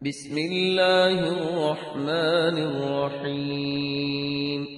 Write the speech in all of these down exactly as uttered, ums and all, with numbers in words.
بسم الله الرحمن الرحيم.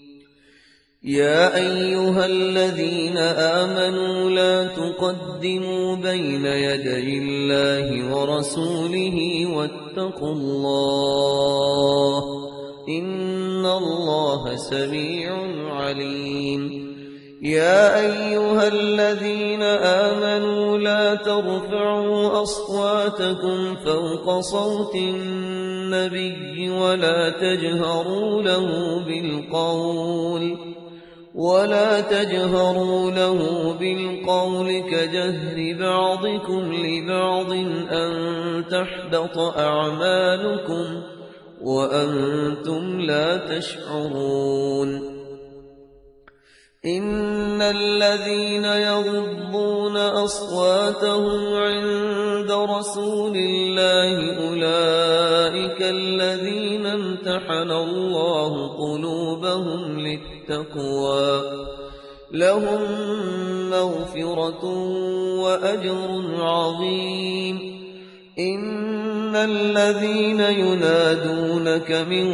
يا أيها الذين آمنوا لا تقدموا بين يدي الله ورسوله واتقوا الله إن الله سميع عليم. يا أيها الذين آمنوا لا ترفعوا أصواتكم فوق صوت النبي ولا تجهروا له بالقول ولا تجهروا له بالقول كجهر بعضكم لبعض أن تحبط أعمالكم وأنتم لا تشعرون. إن الذين يغضون أصواتهم عند رسول الله أولئك الذين امتحن الله قلوبهم للتقوى لهم مغفرة وأجر عظيم. إن الذين ينادونك من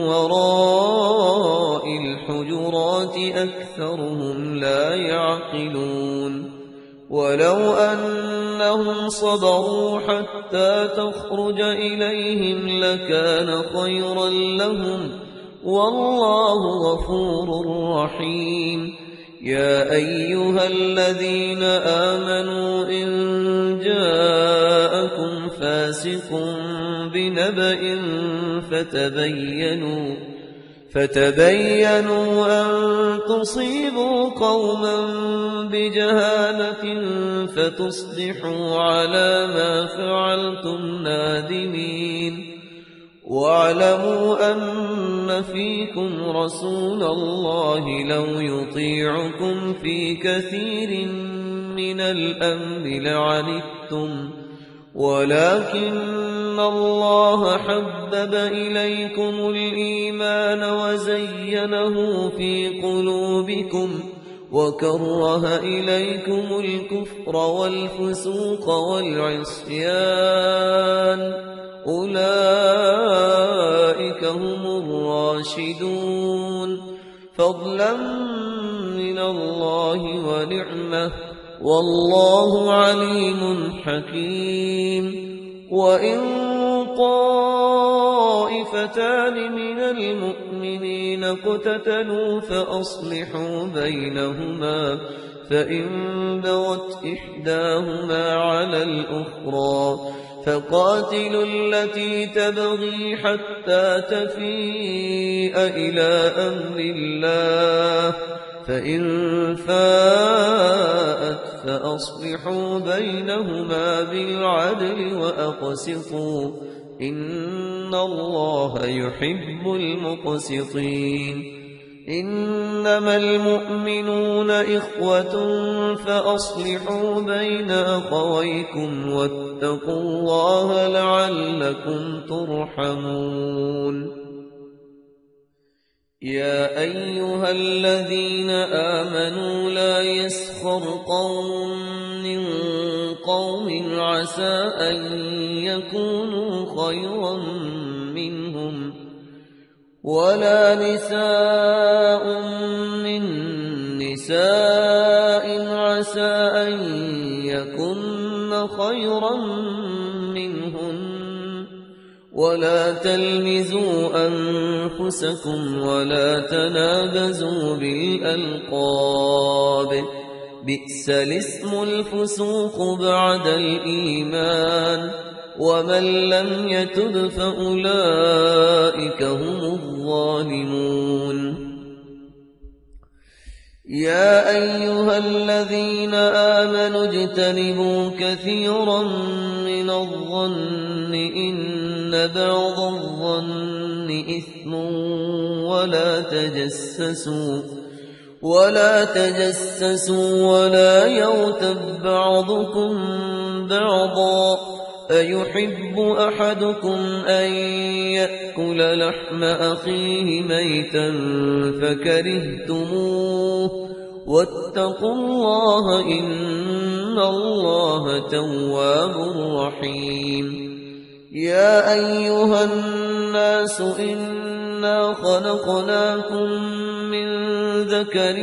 وراء الحجرات أكثرهم لا يعقلون. ولو أنهم صبروا حتى تخرج إليهم لكان خيرا لهم والله غفور رحيم. يا أيها الذين آمنوا إن جاءكم فاسق بنبأ فتبينوا فتبينوا أن تصيبوا قوما بجهالة فتصبحوا على ما فعلتم نادمين. واعلموا أن فيكم رسول الله لو يطيعكم في كثير من الأمر لعنتم ولكن الله حبب إليكم الإيمان وزينه في قلوبكم وكره إليكم الكفر والفسوق والعصيان أولئك هم الراشدون فضلا من الله ونعمة والله عليم حكيم. وإن طائفتان من المؤمنين اقتتلوا فأصلحوا بينهما فإن بغت إحداهما على الأخرى فقاتلوا التي تبغي حتى تفيء إلى أمر الله فإن فاءت فأصلحوا بينهما بالعدل وأقسطوا إن الله يحب المقسطين. إنما المؤمنون إخوة فأصلحوا بين أخويكم واتقوا الله لعلكم ترحمون. يا أيها الذين آمنوا لا يسخر قوم من قوم عسى أن يكونوا خيرا منهم ولا نساء من نساء عسى أن يكن خيرا منهن ولا تلمزوا أنفسكم ولا تنابزوا بالألقاب بئس الاسم الفسوق بعد الإيمان ومن لم يتب فأولئك هم الظالمون. يا أيها الذين آمنوا اجتنبوا كثيرا من الظن إن بعض الظن إثم ولا تجسسوا ولا تجسسوا ولا يغتب بعضكم بعضا أيحب أحدكم أن يأكل لحم أخيه ميتا فكرهتموه واتقوا الله إن الله تواب رحيم. يا أيها الناس إنا خلقناكم من ذكر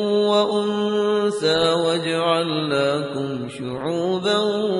وأنثى وجعلناكم شعوبا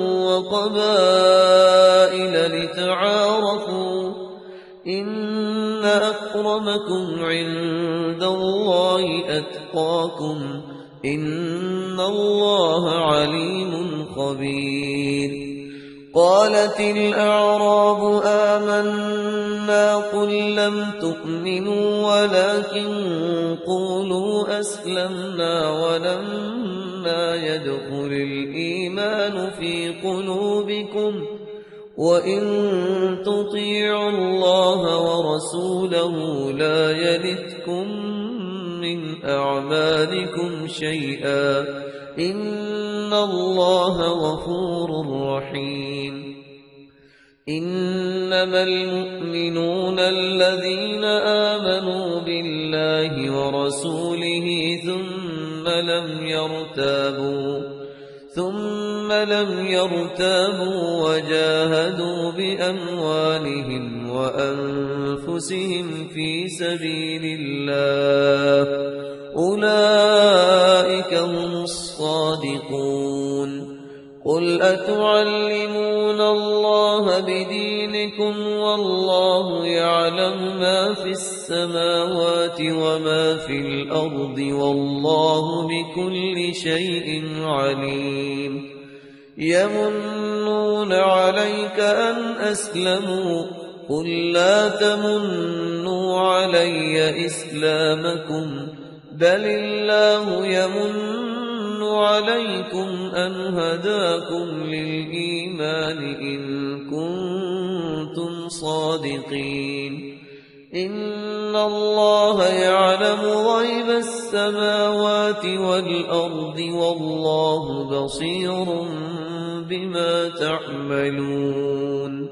وقبائل لتعارفوا إن أكرمكم عند الله أتقاكم إن الله عليم خبير. قالت الأعراب آمنا قل لم تؤمنوا ولكن قولوا أسلمنا ولما يدخل الإيمان في قلوبكم وإن تطيعوا الله ورسوله لا يلتكم من أعمالكم شيئا إن الله غفور رحيم. إنما المؤمنون الذين آمنوا بالله ورسوله ثم لم يرتابوا ثم لم يرتابوا وجاهدوا بأموالهم وأنفسهم في سبيل الله أولئك هم الصادقون. قل أتعلمون الله بدينكم والله يعلم ما في السماوات وما في الأرض والله بكل شيء عليم. يمنون عليك أن أسلموا قل لا تمنوا علي إسلامكم بل الله يمن عليكم أن هداكم للإيمان إن كنتم صادقين. إن الله يعلم غيب السماوات والأرض والله بصير بما تعملون.